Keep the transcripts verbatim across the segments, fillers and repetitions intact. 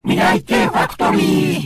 未来系ファクトリー。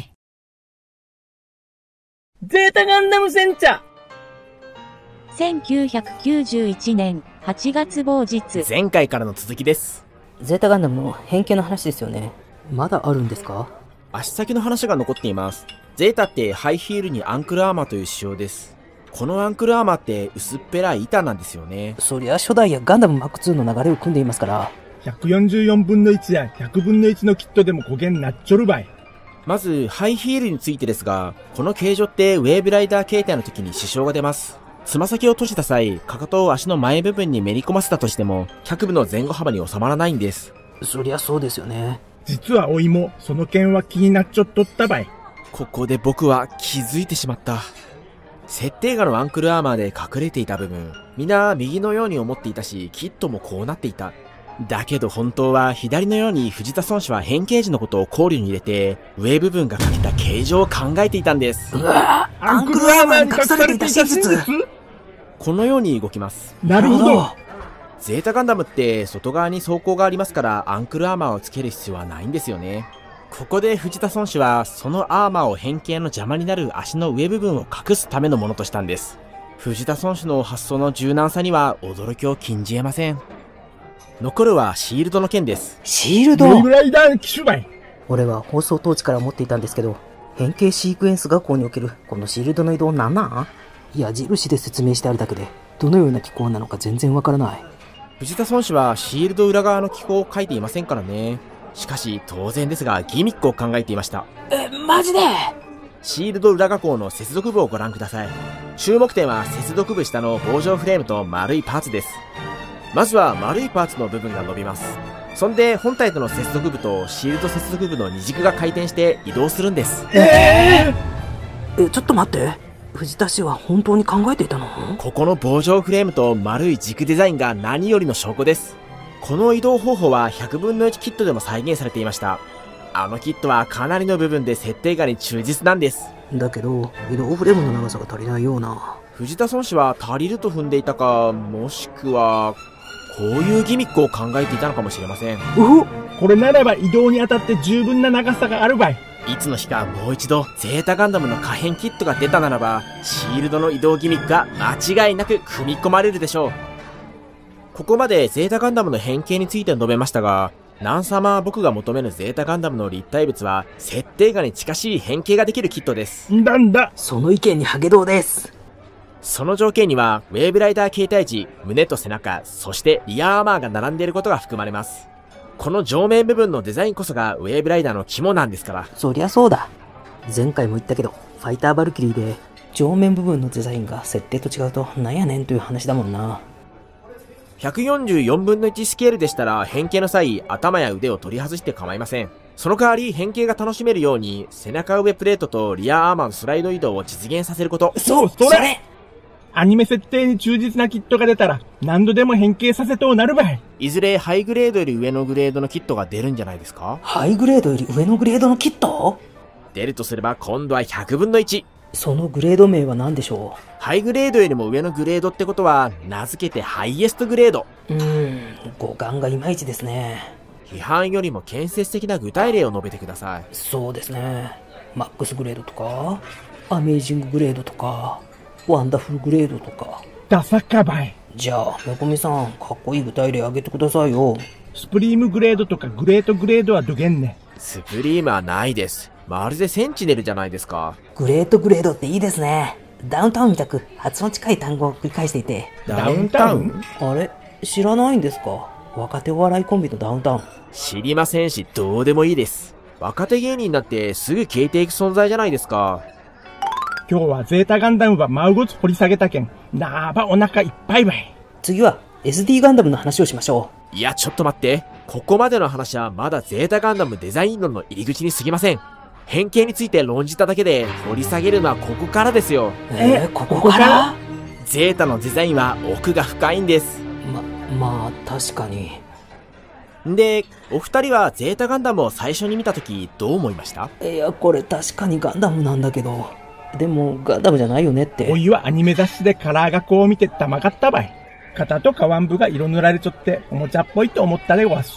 ゼータガンダム戦車。 せんきゅうひゃくきゅうじゅういちねんはちがつ某日。 前回からの続きです。 ゼータガンダムの変形の話ですよね。まだあるんですか？ 足先の話が残っています。ゼータってハイヒールにアンクルアーマーという仕様です。このアンクルアーマーって薄っぺらい板なんですよね。 そりゃ初代やガンダムマークツーの流れを組んでいますから。 ひゃくよんじゅうよんぶんのいちやひゃくぶんのいちのキットでも焦げんなっちょるばい。 まずハイヒールについてですが、この形状ってウェーブライダー形態の時に支障が出ます。つま先を閉じた際、かかとを足の前部分にめり込ませたとしても脚部の前後幅に収まらないんです。 そりゃそうですよね。 実はおいもその件は気になっちょっとったばい。 ここで僕は気づいてしまった。設定画のアンクルアーマーで隠れていた部分、みんな右のように思っていたし、キットもこうなっていた。だけど本当は左のように藤田孫子は変形時のことを考慮に入れて、上部分がかけた形状を考えていたんです。 うわぁ、アンクルアーマーに隠されていた真実。 このように動きます。 なるほど。 ゼータガンダムって外側に装甲がありますから、アンクルアーマーをつける必要はないんですよね。ここで藤田孫子はそのアーマーを変形の邪魔になる足の上部分を隠すためのものとしたんです。藤田孫子の発想の柔軟さには驚きを禁じ得ません。残るはシールドの件です。 シールド？ ウェブライダー機種ばい。 俺は放送当時から思っていたんですけど、変形シークエンス学校におけるこのシールドの移動なんなん？矢印で説明してあるだけで、どのような機構なのか全然わからない。 藤田孫子はシールド裏側の機構を書いていませんからね。しかし当然ですがギミックを考えていました。 え、マジで？ シールド裏加工の接続部をご覧ください。注目点は接続部下の棒状フレームと丸いパーツです。まずは丸いパーツの部分が伸びます。そんで本体との接続部とシールド接続部の二軸が回転して移動するんです。 えー、え、ちょっと待って。藤田氏は本当に考えていたの？ ここの棒状フレームと丸い軸デザインが何よりの証拠です。この移動方法はひゃくぶんのいちキットでも再現されていました。あのキットはかなりの部分で設定画に忠実なんです。 だけど移動フレームの長さが足りないような。 藤田孫子は足りると踏んでいたか、もしくはこういうギミックを考えていたのかもしれません。 うこれならば移動にあたって十分な長さがあるばい。 いつの日かもう一度ゼータガンダムの可変キットが出たならば、シールドの移動ギミックが間違いなく組み込まれるでしょう。ここまでゼータガンダムの変形について述べましたが、何様僕が求めるゼータガンダムの立体物は設定画に近しい変形ができるキットです。 なんだ、 その意見にハゲドウです。 その条件にはウェーブライダー形態時、胸と背中、そしてリアアーマーが並んでいることが含まれます。この上面部分のデザインこそがウェーブライダーの肝なんですから。 そりゃそうだ。前回も言ったけど、ファイターバルキリーで上面部分のデザインが設定と違うとなんやねんという話だもんな。 ひゃくよんじゅうよんぶんのいちスケールでしたら変形の際、頭や腕を取り外して構いません。その代わり変形が楽しめるように背中上プレートとリアアーマーのスライド移動を実現させること。 そう、それ、それアニメ設定に忠実なキットが出たら何度でも変形させとうなるばい。 いずれハイグレードより上のグレードのキットが出るんじゃないですか？ ハイグレードより上のグレードのキット？ 出るとすれば今度はひゃくぶんのいち。 そのグレード名は何でしょう？ ハイグレードよりも上のグレードってことは、名付けてハイエストグレード。 うーん、語感がいまいちですね。 批判よりも建設的な具体例を述べてください。 そうですね。マックスグレードとか、アメージンググレードとか、ワンダフルグレードとか。 ダサかばい。 じゃあ、めこみさん、かっこいい具体例あげてくださいよ。 スプリームグレードとかグレートグレードはどげんね。 スプリームはないです。まるでセンチネルじゃないですか。 グレートグレードっていいですね。ダウンタウンみたく発音近い単語を繰り返していて。 ダウンタウン？ あれ知らないんですか？若手お笑いコンビのダウンタウン。 知りませんし、どうでもいいです。若手芸人になってすぐ消えていく存在じゃないですか。 今日はゼータガンダムはマウゴツ掘り下げたけん、なーばお腹いっぱいばい。 次は エスディー ガンダムの話をしましょう。いや、ちょっと待って。ここまでの話はまだゼータガンダムデザイン論の入り口に過ぎません。変形について論じただけで掘り下げるのはここからですよ。 えー、ここからゼータのデザインは奥が深いんです。 ま、まあ、確かに。 んで、お二人はゼータガンダムを最初に見たときどう思いました？ いや、これ確かにガンダムなんだけど。でも、ガンダムじゃないよねって。 おいはアニメ雑誌でカラー学校を見てたまかったばい。肩と下腕部が色塗られちょっておもちゃっぽいと思ったでわす。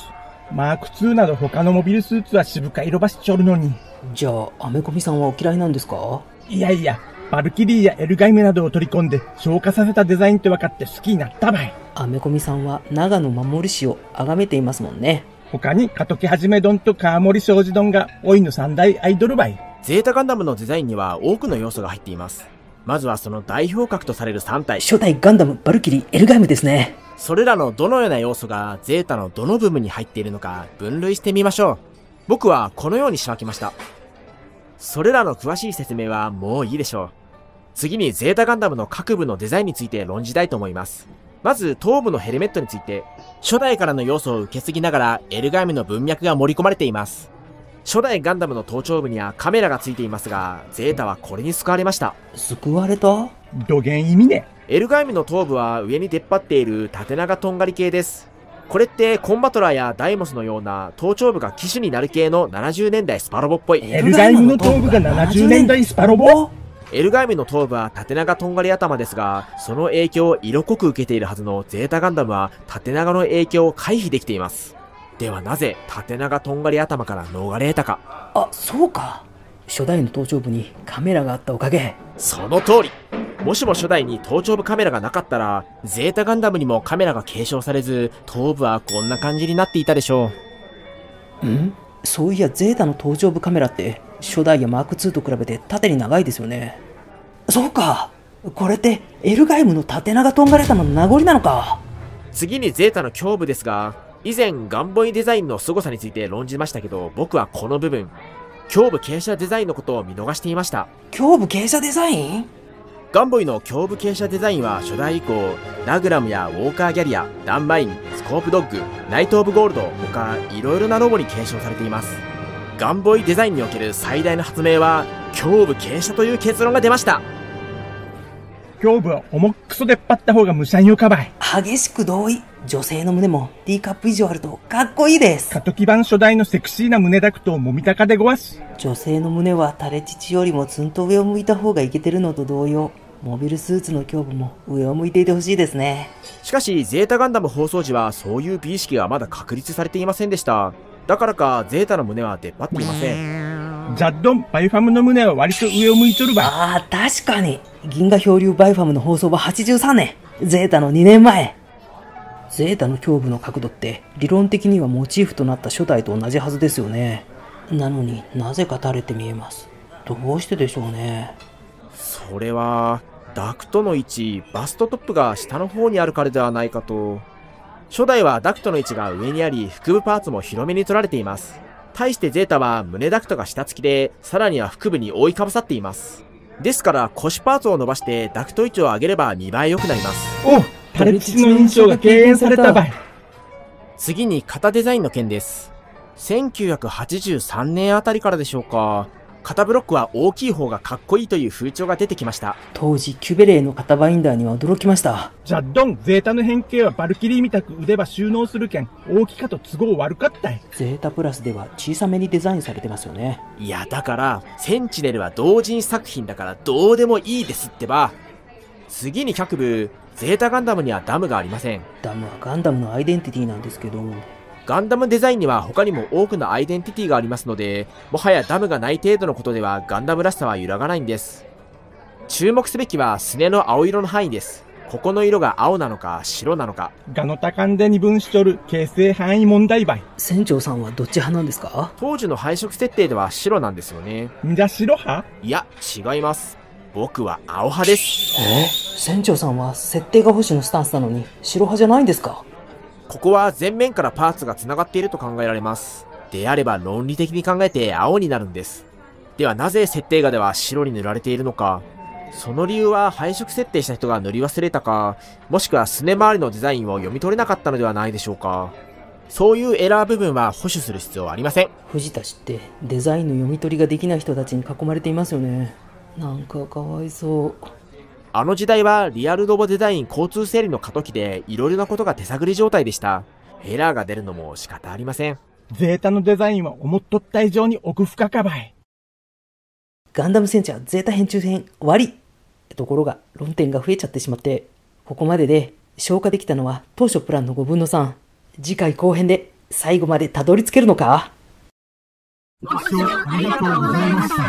マークツーなど他のモビルスーツは渋か色ばしちょるのに。 じゃあ、アメコミさんはお嫌いなんですか？ いやいや、バルキリーやエルガイムなどを取り込んで消化させたデザインって分かって好きになったばい。 アメコミさんは長野守氏を崇めていますもんね。 他にカトキはじめ丼と川森庄司丼がおいの三大アイドルばい。 ゼータガンダムのデザインには多くの要素が入っています。まずはその代表格とされるさんたい。 初代ガンダムバルキリーエルガイムですね。 それらのどのような要素がゼータのどの部分に入っているのか分類してみましょう。僕はこのように仕分けました。それらの詳しい説明はもういいでしょう。次にゼータガンダムの各部のデザインについて論じたいと思います。まず頭部のヘルメットについて、初代からの要素を受け継ぎながらエルガイムの文脈が盛り込まれています。初代ガンダムの頭頂部にはカメラがついていますが、ゼータはこれに救われました。 救われた？ どげん意味ね。 エルガイムの頭部は上に出っ張っている縦長とんがり系です。これってコンバトラーやダイモスのような頭頂部が機種になる系のななじゅうねんだいスパロボっぽい。 エルガイムの頭部がななじゅうねんだいスパロボ？ エルガイムの頭部は縦長とんがり頭ですが、その影響を色濃く受けているはずのゼータガンダムは縦長の影響を回避できています。ではなぜ縦長とんがり頭から逃れ得たか。 あ、そうか。初代の頭頂部にカメラがあったおかげ。 その通り。もしも初代に頭頂部カメラがなかったら、ゼータガンダムにもカメラが継承されず、頭部はこんな感じになっていたでしょう。ん？そういやゼータの頭頂部カメラって初代やマークツーと比べて縦に長いですよね。そうか。これってエルガイムの縦長とんがり頭の名残なのか。 次にゼータの胸部ですが、以前ガンボイデザインの凄さについて論じましたけど、僕はこの部分、胸部傾斜デザインのことを見逃していました。 胸部傾斜デザイン？ ガンボイの胸部傾斜デザインは初代以降、ラグラムやウォーカーギャリア、ダンマイン、スコープドッグ、ナイトオブゴールド他いろいろなロボに継承されています。ガンボイデザインにおける最大の発明は胸部傾斜という結論が出ました。 胸部は重くそ出っ張った方が無社用かばい。 激しく同意。女性の胸も D カップ以上あるとかっこいいです。 カトキ版初代のセクシーな胸ダクトをもみたかでごわす。 女性の胸は垂れ乳よりもツンと上を向いた方がイケてるのと同様、モビルスーツの胸部も上を向いていてほしいですね。 しかしゼータガンダム放送時はそういう美意識がまだ確立されていませんでした。だからかゼータの胸は出っ張っていません。 ジャッドンバイファムの胸は割と上を向いとるばい。 ああ、確かに銀河漂流バイファムの放送ははちじゅうさんねん、ゼータのにねんまえ。ゼータの胸部の角度って理論的にはモチーフとなった初代と同じはずですよね。なのになぜか垂れて見えます。どうしてでしょうね。 それはダクトの位置、バストトップが下の方にあるからではないかと。初代はダクトの位置が上にあり、腹部パーツも広めに取られています。対してゼータは胸ダクトが下付きで、さらには腹部に覆いかぶさっています。ですから腰パーツを伸ばしてダクト位置を上げれば見栄え良くなります。 お、垂れ乳の印象が軽減されたばい。 次に型デザインの件です。せんきゅうひゃくはちじゅうさんねんあたりからでしょうか。型ブロックは大きい方がかっこいいという風潮が出てきました。 当時キュベレーの型バインダーには驚きました。 ジャッドン、ゼータの変形はバルキリーみたく腕ば収納するけん、大きかと都合悪かったい。 ゼータプラスでは小さめにデザインされてますよね。 いやだから、センチネルは同人作品だからどうでもいいですってば。次に各部、ゼータガンダムにはダムがありません。 ダムはガンダムのアイデンティティなんですけど、 ガンダムデザインには他にも多くのアイデンティティがありますので、もはやダムがない程度のことではガンダムらしさは揺らがないんです。注目すべきはすねの青色の範囲です。ここの色が青なのか白なのか。 ガノタカンで二分しとる形成範囲問題ばい。 船長さんはどっち派なんですか？ 当時の配色設定では白なんですよね。 んじゃ白派？ いや、違います。僕は青派です。 え？船長さんは設定が星のスタンスなのに白派じゃないんですか？ ここは前面からパーツが繋がっていると考えられます。であれば論理的に考えて青になるんです。ではなぜ設定画では白に塗られているのか。その理由は配色設定した人が塗り忘れたか、もしくはすね周りのデザインを読み取れなかったのではないでしょうか。そういうエラー部分は保守する必要はありません。 藤田氏ってデザインの読み取りができない人たちに囲まれていますよね。なんかかわいそう。 あの時代はリアルロボデザイン交通整理の過渡期でいろいろなことが手探り状態でした。エラーが出るのも仕方ありません。 ゼータのデザインは思っとった以上に奥深かばい。 ガンダム戦車ゼータ編中編終わり。ところが論点が増えちゃってしまって、ここまでで消化できたのは当初プランのごぶんのさん。次回後編で最後までたどり着けるのか？ ご視聴ありがとうございました。